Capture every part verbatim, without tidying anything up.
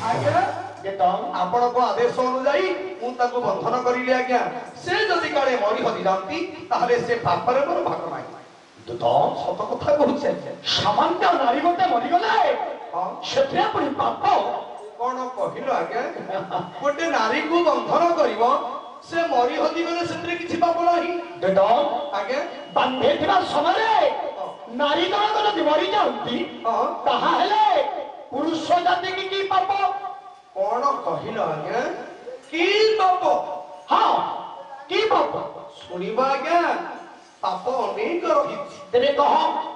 आज्ञा आपण को आदेश अनुजाई मु ताको बंधन करिले आज्ञा से जदि काळे मरि हदि जानती ताहले से पापरे मोर भाग नाही तो सत कथा कहूछे सामान्य नारी गोटे मरि गले हां सेथे पुनी पाप कोन कहिलो आज्ञा गोटे नारी को बंधन करिवो से मरि हदि गले सेते किछि पाप नाही देखो आज्ञा बांधे थिबा समय नारी जन जदि मरि जाउती ताहा हेले पुरुष जाति की की पाप कौन कहिल आज्ञा की पाप हाँ की पाप सुनिबा आज्ञा पाप अनेक रही तेरे कह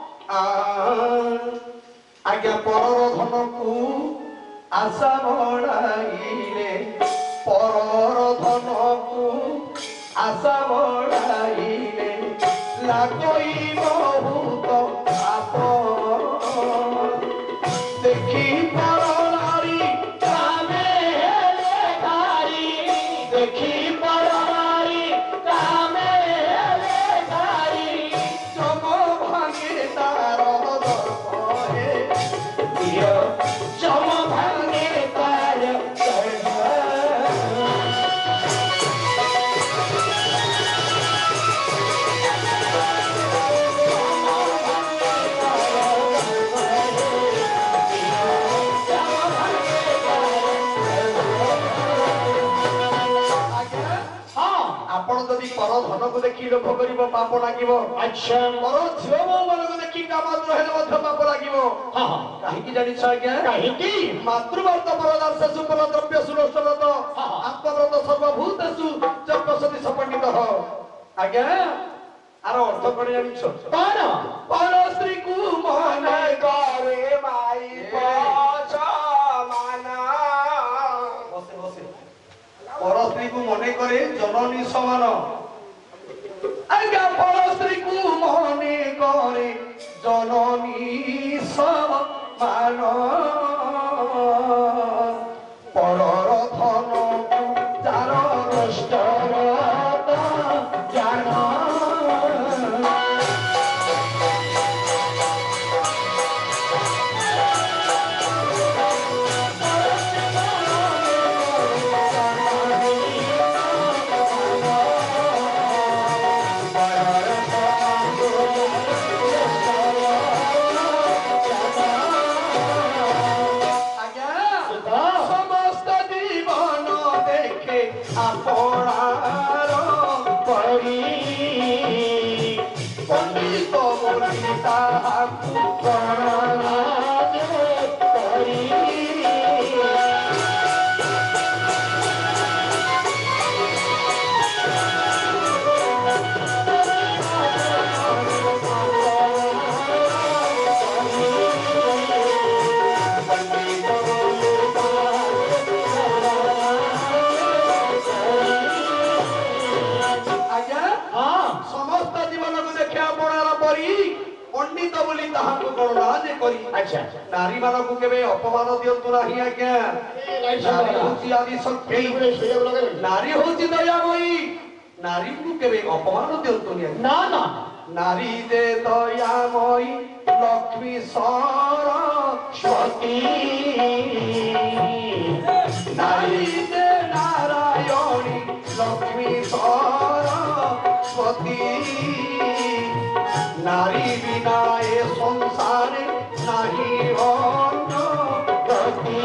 आज्ञा परर धन को आशा बढ़ाइले परर धन को आशा बढ़ाइले लागई बहुत पाप देखी पर धन को देखी लोभ करिवो पाप लागिवो अच्छा पर झियो मो मन को देखी कामात्र हेले मध्य पाप लागिवो हां हां काहे की जानि छ आज्ञा काहे की मातृव्रत परदास सुपर द्रव्य सुरक्षरत आत्मव्रत सर्वभूतेषु जपसति सपंडित हो आज्ञा आरो अर्थ कोन जानि छ कोन पर स्त्री को मन करे माई पछ माना बसे बसे पर स्त्री को मने करे जननी समान आज्ञा पर स्त्री को मने करे जननी समान परर धन जार नष्टरत ज्ञान नारी मान को केबे अपमान दियंतु नाही आज्ञा नारी होची आदि शक्ति नारी होची दयामयी नारी को केबे अपमान दियंतु नाही ना ना नारी दे दयामयी लक्ष्मी सरस्वती नारी दे नारायणी लक्ष्मी सरस्वती नारी बिना ए संसारे नहीं अन्य गति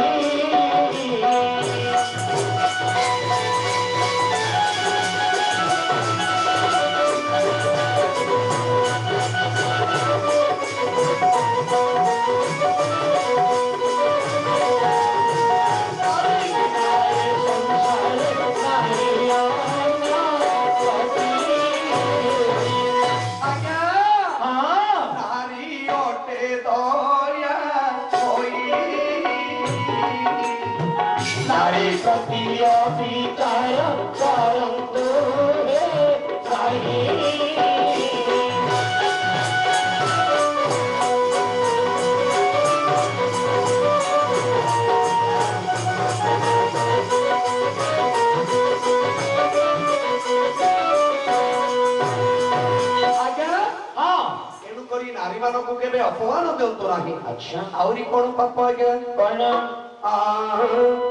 अपमान दिंतु ना अच्छा आउरी कौन पाप आज्ञा कौन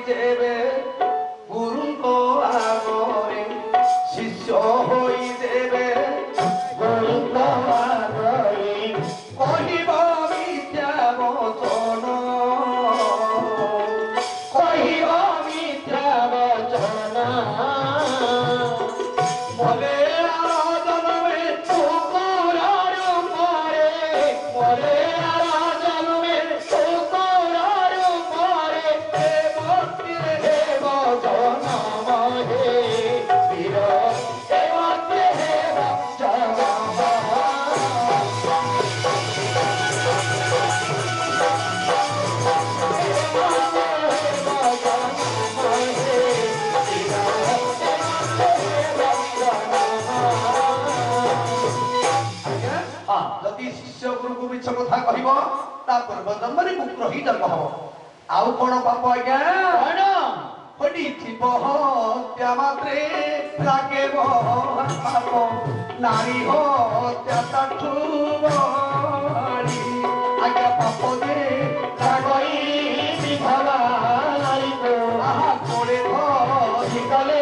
देवे गुरु को आगरे शिष्य होई देवे गुरु को आगरे कहिबा मिथ्या वचन कहिबा मिथ्या वचन बोले कथा कहब पूर्व जन्म कुकुर ही जन्म हम आउ कौन पाप आज्ञा हटी हत्या मात्रे लागे पाप नारी हत्या आज्ञा पाप दे विधवा नारी को कोड़े धले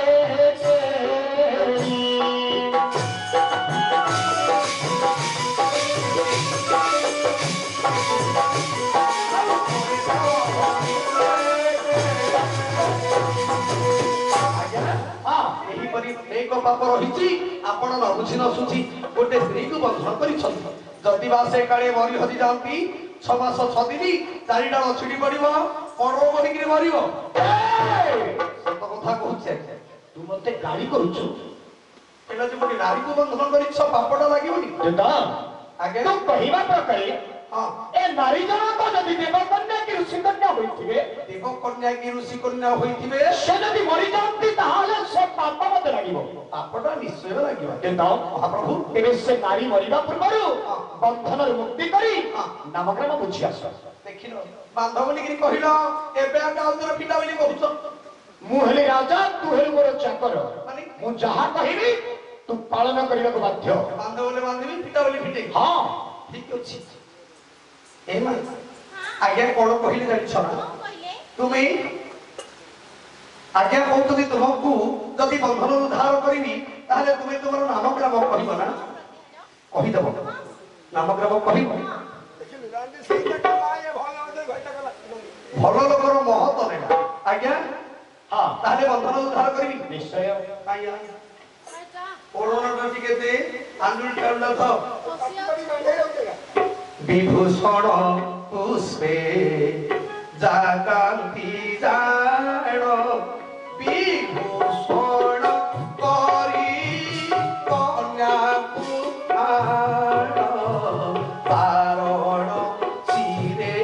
एक पाप रही आपण न बुझी न सुझी गोटे स्त्री को बंधन करदी बा से काले मरी हजी जाती छमास छदिन चारि डाल छिड़ी पड़ कण बनिक मर सत कथा कहूचे तू मत गाड़ी करुचु नारी को बंधन कर पापटा लगे आगे तो कहवा प्रकार ए नारी जनक जदि देवकन्या की ऋषि कन्या होइथिबे देवकन्या की ऋषि कन्या होइथिबे से जदि मरि जांती ताहाले से पाप मत लागिबो पापटा निश्चय लागिबो केतो महाप्रभु तेरे से नारी मरिबा पूर्वरु बंधन मुक्ति करी नामग्राम बुझी आस देखिनो बांधवनी की कहिलो एबे गाउदर पिटा बोली कहउछ मु हेले राजा तू हेले मोर चाकर माने मु जहा कहिबी तू पालन करिबा को बाध्य बांधवले बांधिबी पिटा बोली पिटे हां ठीक अछि एमा आज्ञा कोन कहिले जानि छ तुमे आज्ञा कहतुनी तुमको जदि बंधन उद्धार करिनी ताले तुमे तुमर नामग्राम कहिबो ना कहि देबो नामग्राम कहिबो देखिलु गांधी सेटा कलाए भलो दे घटा कला भलो लोकर महत नेला आज्ञा हां ताले बंधन उद्धार करिनी निश्चय आज्ञा राजा कोरोना डटी केते आंदुल टांडा थ विभूषण पुष्पे जागांती जाण विभूषण करी कन्या कुमार पारण चिरे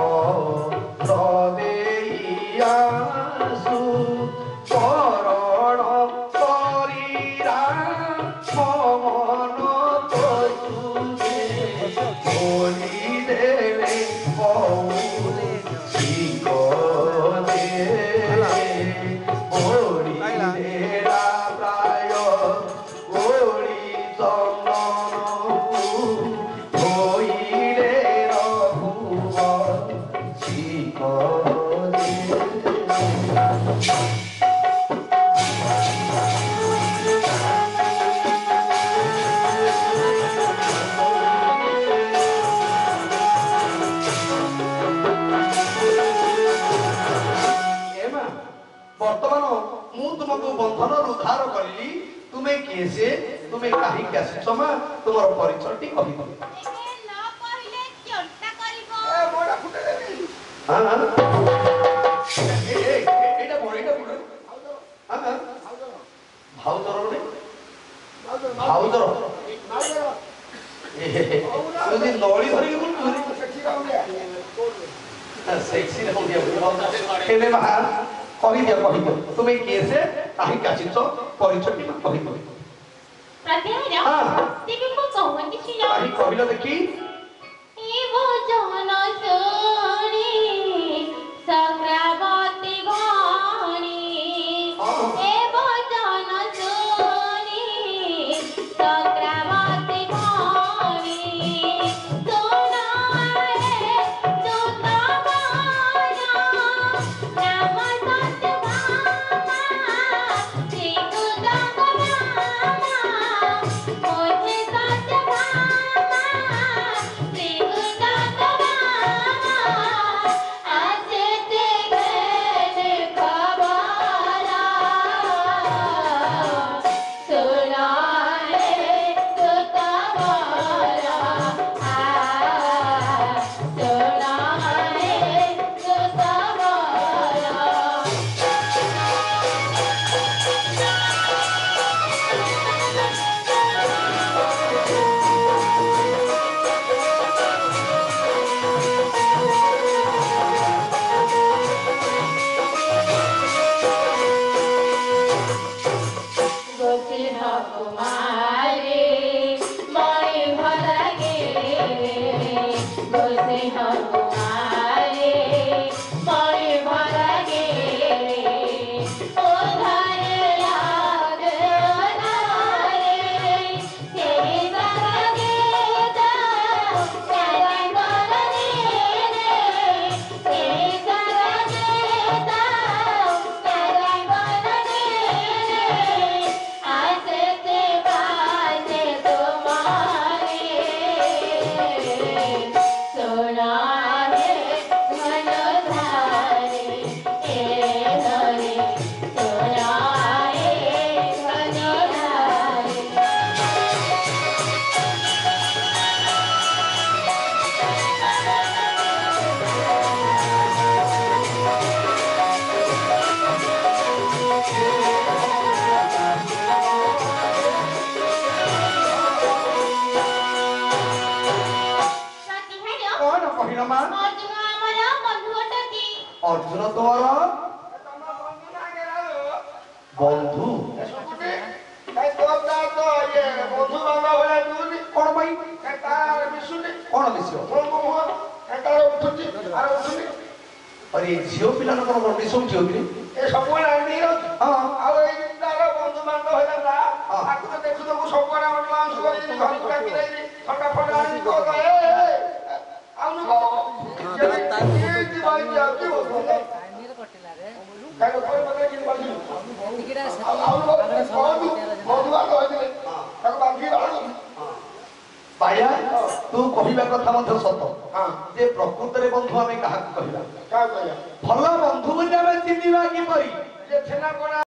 प्रदेयासु करण करीरा मन बोली देवे बहुले सीको दे बोली देला प्राय बोली चंदन होइले रहुव सीको तुमको बंधन उद्धार करली तुम्हें कैसे तुम्हें काहे के आछमा तुमर परिचयटी कहि दो ए न कहले चंटा करिवो ए मोडा फुटे देबी हां हां ए ए एटा मोडा फुटे हां हां भाउजर रे भाउजर भाउजर ए तुझे नळी धरि के बोल सेक्सी रहू सेक्सी रहू केने बहा कहि दिया कहि दिया तुम्हें कैसे काहे का चित्त परिचय में कहि दो प्रत्याय हां देखि को कहवन कि छिला काहे कहिलो देखि ए वो जहना सोनी सक्रावती वाणी ए वो जहना सोनी सक्रावती वाणी सोना रे जोता वाला नाम सत्य ଅର୍ଜୁନ ତୁମର ବନ୍ଧୁ କଣ ପାଇଁ କଣ ମିଶିବ अरे झील पिला मिसौ झील कि ସବୁବେଳେ ଆଣି ଆଉ ଏଇ ତାର ବନ୍ଧୁ ବାନ୍ଧବ ହେଲା ତାକୁ ତ ଦେଖୁ ଦେଖୁ ସବୁବେଳେ ଆମର ଲାଉନ୍ସ କରି ଘରକୁ ଡାକି ଦେଇଛି ଥଣ୍ଡା ଫଣ୍ଡା ଆଣି ଆଉ बाया तू कहवा कथा सत जे प्रकृत बंधु आम क्या कहवा भल बंधु बोली आम चिन्हवा किपरि